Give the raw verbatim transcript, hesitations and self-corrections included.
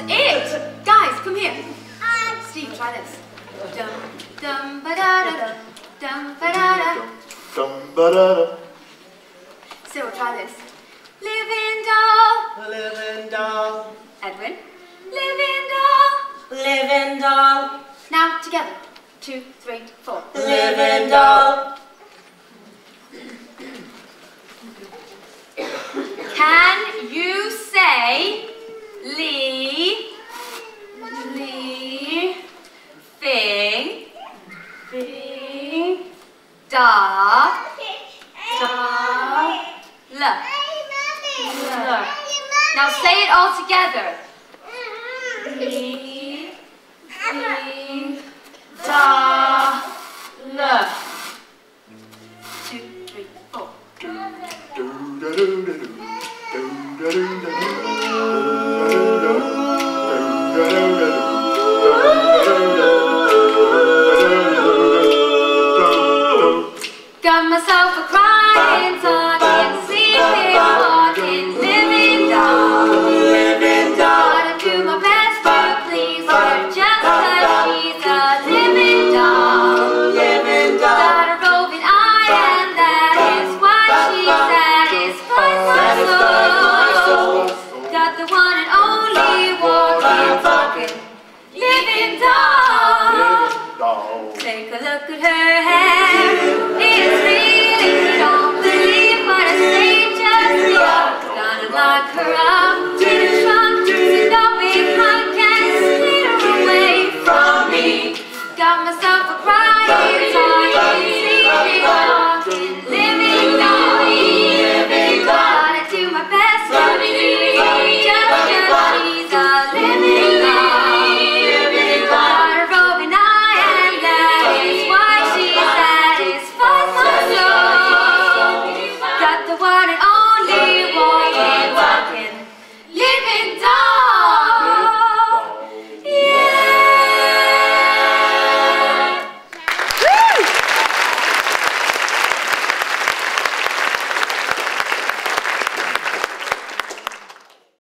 it! Guys, come here. Steve, try this. Dum dum ba da da dum ba da da. Dum ba da da. Cyril, try this. Living doll. Living doll. Edwin. Living doll. Living doll. Now together. Two, three, four. Living doll. Can you say Lee, Lee, Thing, Thing, Da, Da, L. L. Now say it all together. Lee, Thing, Da, L. Two, three, four. Got myself a cry.